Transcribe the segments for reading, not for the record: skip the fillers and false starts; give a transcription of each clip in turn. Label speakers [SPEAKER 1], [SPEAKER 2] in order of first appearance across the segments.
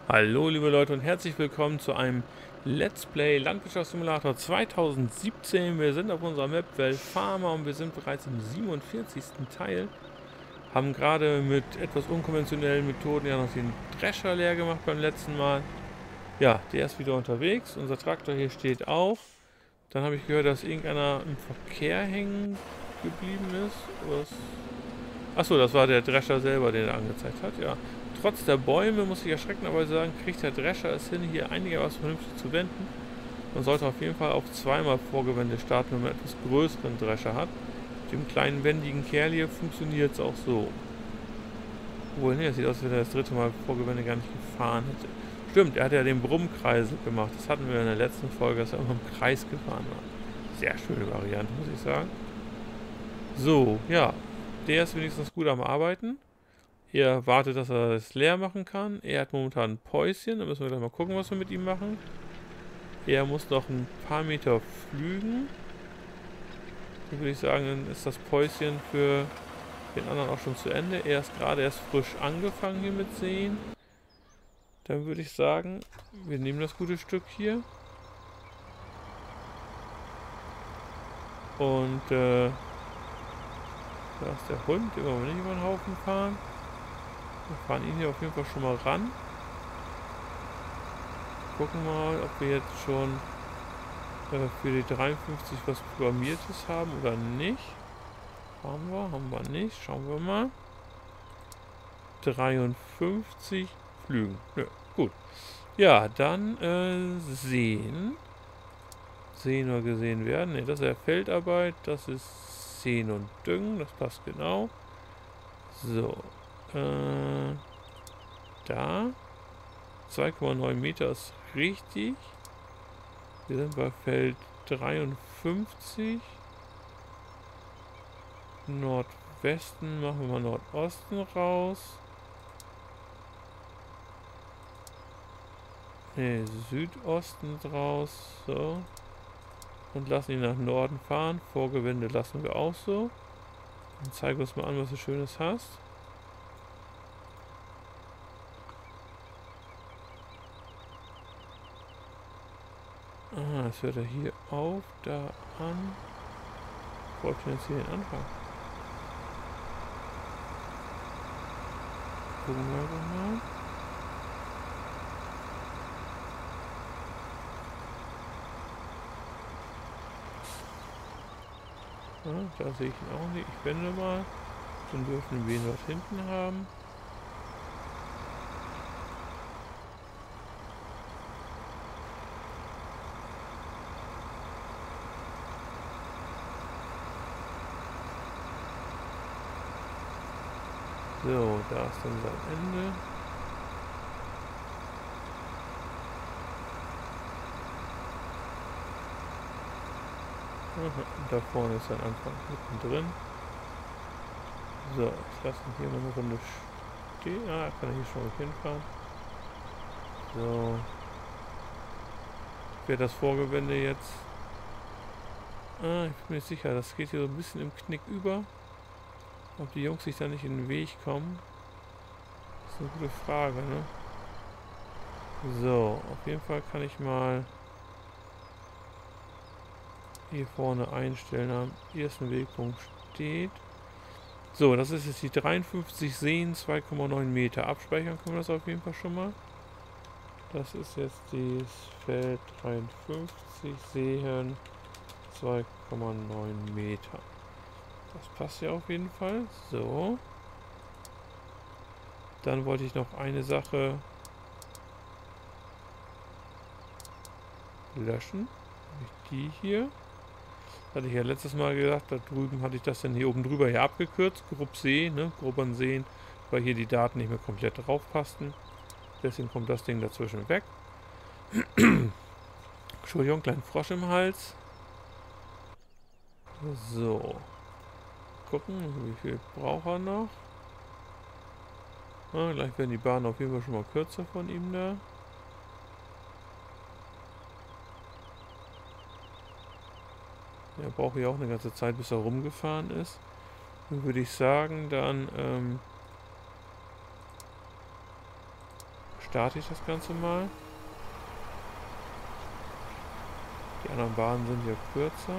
[SPEAKER 1] Hallo liebe Leute und herzlich willkommen zu einem Let's Play Landwirtschaftssimulator 2017. Wir sind auf unserer Map Well Farmer und wir sind bereits im 47. Teil. Haben gerade mit etwas unkonventionellen Methoden ja noch den Drescher leer gemacht beim letzten Mal. Ja, der ist wieder unterwegs. Unser Traktor hier steht auch. Dann habe ich gehört, dass irgendeiner im Verkehr hängen geblieben ist. Achso, das war der Drescher selber, den er angezeigt hat, ja. Trotz der Bäume, muss ich erschreckenderweise sagen, kriegt der Drescher es hin, hier einigermaßen vernünftig zu wenden. Man sollte auf jeden Fall auch zweimal Vorgewende starten, wenn man einen etwas größeren Drescher hat. Mit dem kleinen wendigen Kerl hier funktioniert es auch so. Obwohl, ne, das sieht aus, als wenn er das dritte Mal Vorgewende gar nicht gefahren hätte. Stimmt, er hat ja den Brummkreisel gemacht. Das hatten wir in der letzten Folge, dass er immer im Kreis gefahren war. Sehr schöne Variante, muss ich sagen. So, ja. Der ist wenigstens gut am Arbeiten. Er wartet, dass er es leer machen kann. Er hat momentan ein Päuschen. Da müssen wir gleich mal gucken, was wir mit ihm machen. Er muss noch ein paar Meter flügen. Dann würde ich sagen, dann ist das Päuschen für den anderen auch schon zu Ende. Er ist gerade erst frisch angefangen hier mit Sehen. Dann würde ich sagen, wir nehmen das gute Stück hier. Und da ist der Hund, den wollen wir nicht über den Haufen fahren. Wir fahren ihn hier auf jeden Fall schon mal ran. Gucken mal, ob wir jetzt schon für die 53 was Programmiertes haben oder nicht. Haben wir nicht. Schauen wir mal. 53 Flügen. Nö, gut. Ja, dann sehen. Sehen oder gesehen werden. Ne, das ist ja Feldarbeit. Das ist Säen und Düngen. Das passt genau. So. Da. 2,9 Meter ist richtig. Wir sind bei Feld 53. Nordwesten machen wir mal Nordosten raus. Ne, Südosten draus. So. Und lassen ihn nach Norden fahren. Vorgewende lassen wir auch so. Dann zeig uns mal an, was du Schönes hast. Ah, das hört er hier auf, da an. Wo ich denn jetzt hier den Anfang? Gucken wir mal. Ja, da sehe ich ihn auch nicht. Ich wende mal. Dann dürfen wir ihn dort hinten haben. So, da ist dann sein Ende. Aha, da vorne ist sein Anfang mittendrin. So, ich lasse ihn hier noch eine Runde stehen. Ah, kann er hier schon mal hinfahren. So. Wäre das Vorgewende jetzt. Ah, ich bin mir nicht sicher. Das geht hier so ein bisschen im Knick über. Ob die Jungs sich da nicht in den Weg kommen. Das ist eine gute Frage, ne? So, auf jeden Fall kann ich mal hier vorne einstellen. Am ersten Wegpunkt steht. So, das ist jetzt die 53 Seen, 2,9 Meter. Abspeichern können wir das auf jeden Fall schon mal. Das ist jetzt das Feld 53 Seen, 2,9 Meter. Das passt ja auf jeden Fall. So. Dann wollte ich noch eine Sache löschen. Die hier. Hatte ich ja letztes Mal gesagt, da drüben hatte ich das dann hier oben drüber hier abgekürzt. Grob sehen, ne? Grob an sehen, weil hier die Daten nicht mehr komplett drauf passten. Deswegen kommt das Ding dazwischen weg. Entschuldigung, kleinen Frosch im Hals. So. Gucken, wie viel braucht er noch. Ah, gleich werden die Bahnen auf jeden Fall schon mal kürzer von ihm da. Er braucht ja auch eine ganze Zeit, bis er rumgefahren ist. Dann würde ich sagen, dann starte ich das Ganze mal. Die anderen Bahnen sind ja kürzer.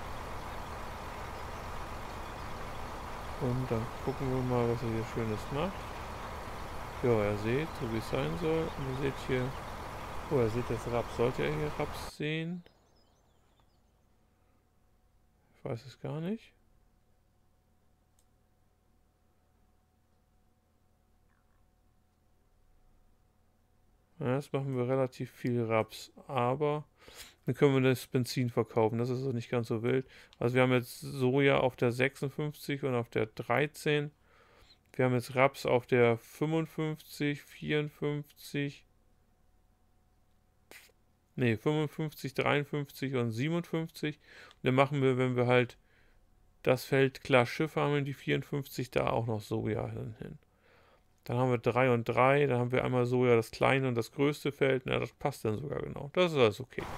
[SPEAKER 1] Und dann gucken wir mal, was er hier Schönes macht. Ja, ihr seht, so wie es sein soll. Und ihr seht hier, oh, ihr seht jetzt Raps. Sollte er hier Raps sehen? Ich weiß es gar nicht. Ja, jetzt machen wir relativ viel Raps, aber dann können wir das Benzin verkaufen. Das ist also nicht ganz so wild. Also wir haben jetzt Soja auf der 56 und auf der 13. Wir haben jetzt Raps auf der 55, 54, ne, 55, 53 und 57. Und dann machen wir, wenn wir halt das Feld klar Schiffe haben, in die 54 da auch noch Soja hin. Dann haben wir 3 und 3, dann haben wir einmal Soja das kleine und das größte Feld. Na, das passt dann sogar genau. Das ist alles okay.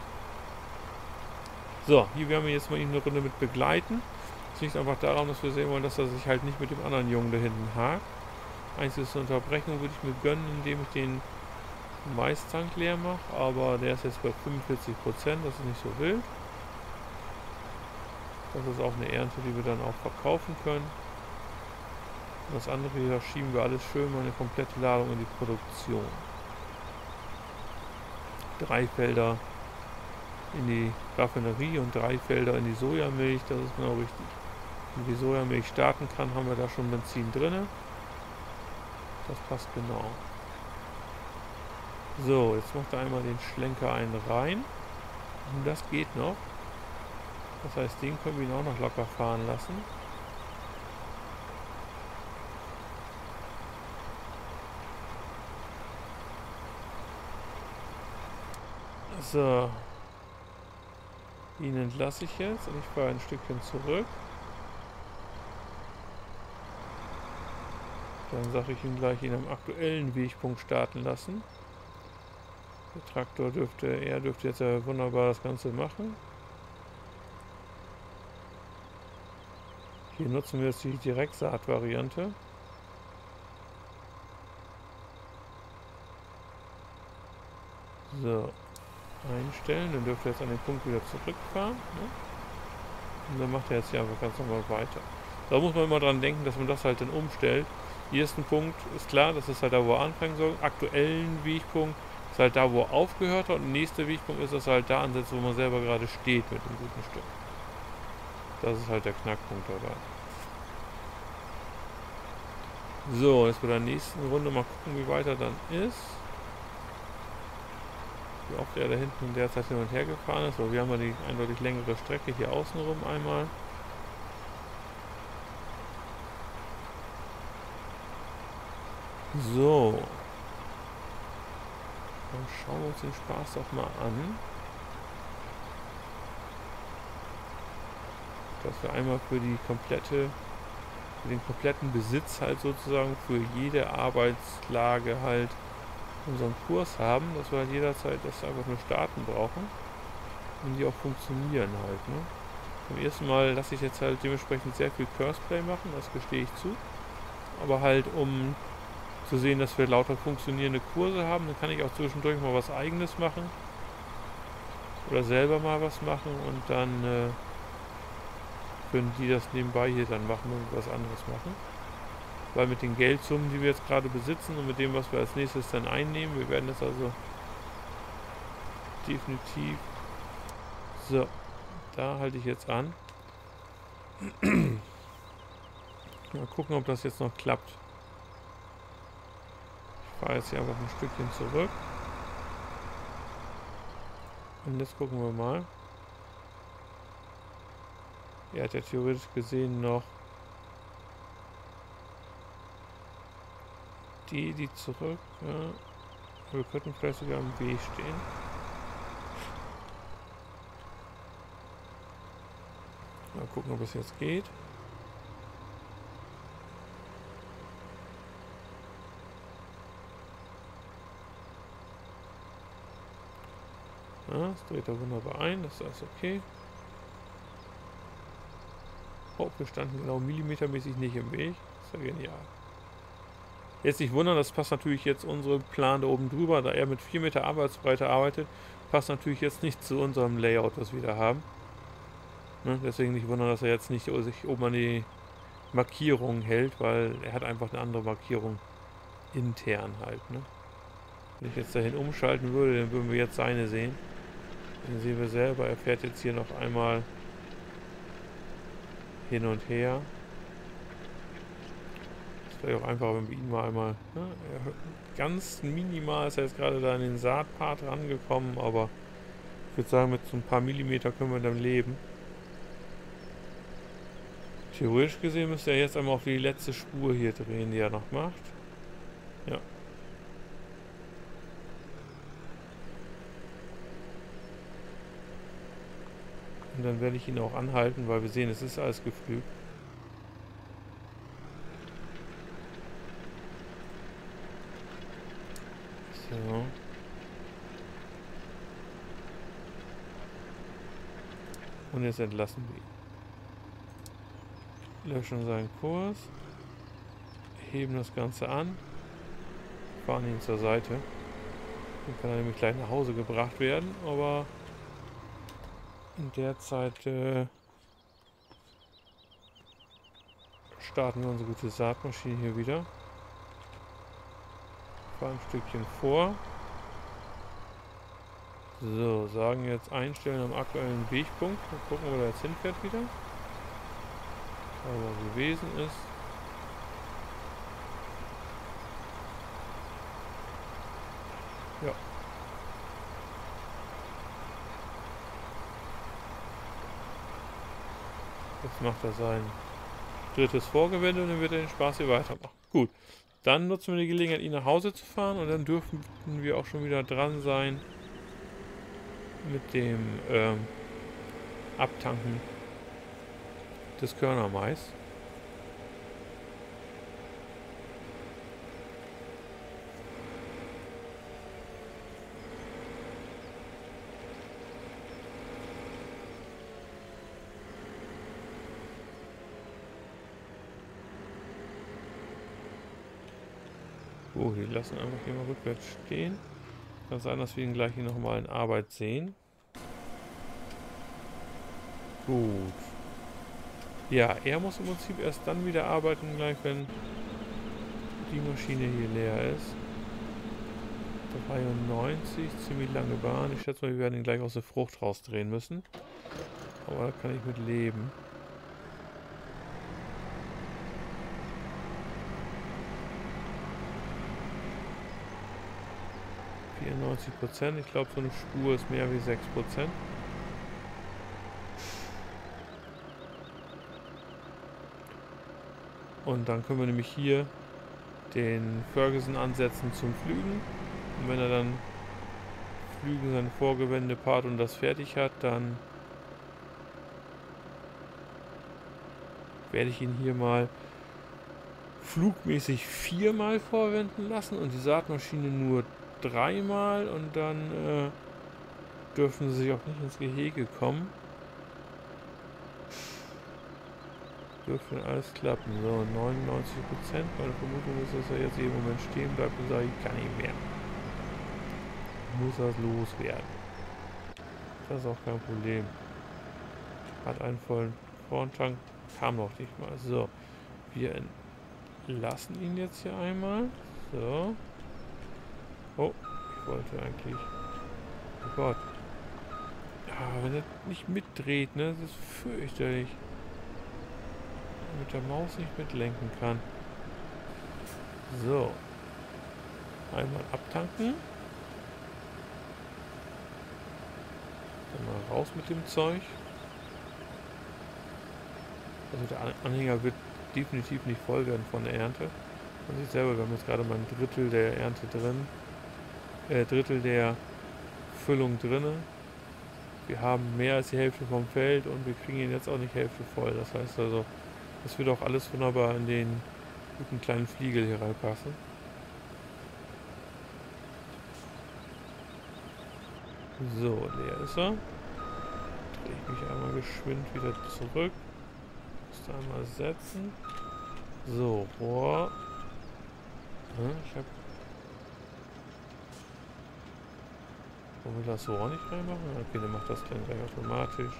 [SPEAKER 1] So, hier werden wir jetzt mal ihn eine Runde mit begleiten. Das liegt einfach daran, dass wir sehen wollen, dass er sich halt nicht mit dem anderen Jungen da hinten hakt. Einzige Unterbrechung würde ich mir gönnen, indem ich den Maistank leer mache, aber der ist jetzt bei 45%, das ist nicht so wild. Das ist auch eine Ernte, die wir dann auch verkaufen können. Und das andere hier schieben wir alles schön mal eine komplette Ladung in die Produktion. 3 Felder in die Raffinerie und 3 Felder in die Sojamilch, das ist genau richtig. Wenn die Sojamilch starten kann, haben wir da schon Benzin drin. Das passt genau. So, jetzt macht er einmal den Schlenker einen rein. Und das geht noch. Das heißt, den können wir ihn auch noch locker fahren lassen. So. Ihn entlasse ich jetzt und ich fahre ein Stückchen zurück. Dann sage ich ihm gleich, ihn am aktuellen Wegpunkt starten lassen. Der Traktor dürfte jetzt ja wunderbar das Ganze machen. Hier nutzen wir jetzt die Direktsaat-Variante. So, einstellen, dann dürfte er jetzt an den Punkt wieder zurückfahren. Ne? Und dann macht er jetzt hier einfach ganz normal weiter. Da muss man immer dran denken, dass man das halt dann umstellt. Hier ist ein Punkt, ist klar, das ist halt da, wo er anfangen soll. Aktuellen Wegpunkt ist halt da, wo er aufgehört hat. Und der nächste Wegpunkt ist, dass er halt da ansetzt, wo man selber gerade steht mit einem guten Stück. Das ist halt der Knackpunkt dabei. So, jetzt bei der nächsten Runde mal gucken, wie weit er dann ist. Wie oft er da hinten in der Zeit hin und her gefahren ist. Aber wir haben ja die eindeutig längere Strecke hier außenrum einmal. So. Dann schauen wir uns den Spaß doch mal an. Dass wir einmal für den kompletten Besitz halt sozusagen für jede Arbeitslage halt unseren Kurs haben, dass wir halt jederzeit das einfach nur starten brauchen und die auch funktionieren halt. Ne? Beim ersten Mal lasse ich jetzt halt dementsprechend sehr viel Curseplay machen, das gestehe ich zu. Aber halt um zu sehen, dass wir lauter funktionierende Kurse haben, dann kann ich auch zwischendurch mal was Eigenes machen oder selber mal was machen und dann können die das nebenbei hier dann machen und was anderes machen. Weil mit den Geldsummen, die wir jetzt gerade besitzen und mit dem, was wir als nächstes dann einnehmen, wir werden das also definitiv... So, da halte ich jetzt an. Mal gucken, ob das jetzt noch klappt. Ich fahre jetzt hier einfach ein Stückchen zurück. Und jetzt gucken wir mal. Er hat ja theoretisch gesehen noch die zurück. Ja. Wir könnten vielleicht sogar am Weg stehen. Mal gucken, ob es jetzt geht. Ja, das dreht er wunderbar ein, das ist alles okay. Oh, wir standen genau millimetermäßig nicht im Weg. Das ist ja genial. Jetzt nicht wundern, das passt natürlich jetzt unsere Plan da oben drüber, da er mit 4 Meter Arbeitsbreite arbeitet, passt natürlich jetzt nicht zu unserem Layout, was wir da haben. Ne? Deswegen nicht wundern, dass er jetzt nicht sich oben an die Markierung hält, weil er hat einfach eine andere Markierung intern halt. Ne? Wenn ich jetzt dahin umschalten würde, dann würden wir jetzt seine sehen. Den sehen wir selber, er fährt jetzt hier noch einmal hin und her. Es wäre auch einfach, wenn wir ihn mal einmal... Ne, ganz minimal ist er jetzt gerade da in den Saatpart rangekommen, aber ich würde sagen, mit so ein paar Millimeter können wir dann leben. Theoretisch gesehen müsste er jetzt einmal auf die letzte Spur hier drehen, die er noch macht. Ja. Und dann werde ich ihn auch anhalten, weil wir sehen, es ist alles gepflügt. So. Und jetzt entlassen wir ihn. Löschen seinen Kurs. Heben das Ganze an. Fahren ihn zur Seite. Dann kann er nämlich gleich nach Hause gebracht werden, aber in der Zeit starten wir unsere gute Saatmaschine hier wieder. Fahren ein Stückchen vor. So, sagen jetzt einstellen am aktuellen Wegpunkt. Mal gucken, wo er jetzt hinfährt wieder. Aber gewesen ist. Ja. Jetzt macht er sein drittes Vorgewende und dann wird er den Spaß hier weitermachen. Gut, dann nutzen wir die Gelegenheit, ihn nach Hause zu fahren und dann dürften wir auch schon wieder dran sein mit dem Abtanken des Körnermais. Oh, die lassen einfach hier mal rückwärts stehen. Kann sein, dass wir ihn gleich hier nochmal in Arbeit sehen. Gut. Ja, er muss im Prinzip erst dann wieder arbeiten, gleich wenn die Maschine hier leer ist. 93, ziemlich lange Bahn. Ich schätze mal, wir werden ihn gleich aus der Frucht rausdrehen müssen. Aber da kann ich mit leben. %. Ich glaube, so eine Spur ist mehr wie 6%. Und dann können wir nämlich hier den Ferguson ansetzen zum Pflügen. Und wenn er dann Pflügen sein Vorgewende-Part und das fertig hat, dann werde ich ihn hier mal flugmäßig 4-mal vorwenden lassen und die Saatmaschine nur 3-mal und dann dürfen sie sich auch nicht ins Gehege kommen. Dürfte alles klappen. So, 99%. Meine Vermutung ist, dass er jetzt hier im Moment stehen bleibt und sagt, ich kann nicht mehr. Muss das loswerden. Das ist auch kein Problem. Hat einen vollen Korntank. Kam noch nicht mal. So, wir entlassen ihn jetzt hier einmal. So. Oh, ich wollte eigentlich... Oh Gott. Ja, wenn er nicht mitdreht, ne? Das ist fürchterlich. Mit der Maus nicht mitlenken kann. So. Einmal abtanken. Dann mal raus mit dem Zeug. Also der Anhänger wird definitiv nicht voll werden von der Ernte. Man sieht selber, wir haben jetzt gerade mal ein Drittel der Ernte drin. Drittel der Füllung drin. Wir haben mehr als die Hälfte vom Feld und wir kriegen ihn jetzt auch nicht Hälfte voll. Das heißt also, das wird auch alles wunderbar in den guten kleinen Fliegel hier reinpassen. So, leer ist er. Drehe ich mich einmal geschwind wieder zurück. Muss da einmal setzen. So, Rohr. Ja, wollen wir das so auch nicht reinmachen? Okay, dann macht das dann gleich automatisch.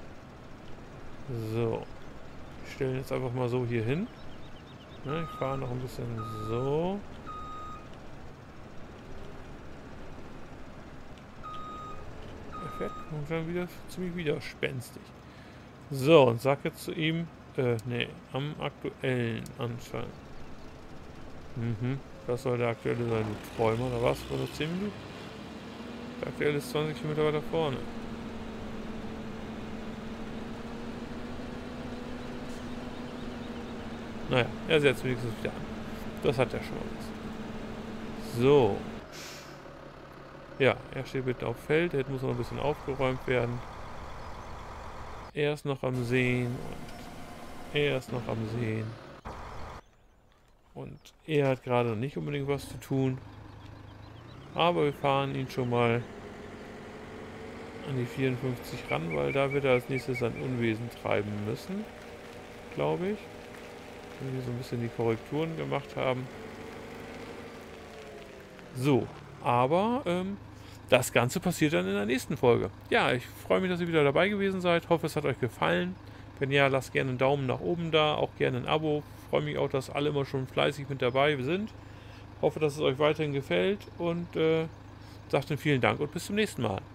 [SPEAKER 1] So. Ich stelle jetzt einfach mal so hier hin. Ja, ich fahre noch ein bisschen so. Er fährt dann wieder ziemlich widerspenstig. So, und sag jetzt zu ihm, nee, am aktuellen Anfang. Mhm, das soll der aktuelle sein, du Träumer, oder was? Oder 10 Minuten? Der aktuelle ist 20 Kilometer weiter vorne. Naja, er setzt wenigstens wieder an. Das hat ja schon mal was. So. Ja, er steht bitte auf Feld. Jetzt muss noch ein bisschen aufgeräumt werden. Er ist noch am Sehen und er ist noch am Sehen. Und er hat gerade noch nicht unbedingt was zu tun. Aber wir fahren ihn schon mal an die 54 ran, weil da wird er als nächstes ein Unwesen treiben müssen. Glaube ich. Wenn wir so ein bisschen die Korrekturen gemacht haben. So, aber das Ganze passiert dann in der nächsten Folge. Ja, ich freue mich, dass ihr wieder dabei gewesen seid. Hoffe, es hat euch gefallen. Wenn ja, lasst gerne einen Daumen nach oben da, auch gerne ein Abo. Freue mich auch, dass alle immer schon fleißig mit dabei sind. Hoffe, dass es euch weiterhin gefällt und sagt dann vielen Dank und bis zum nächsten Mal.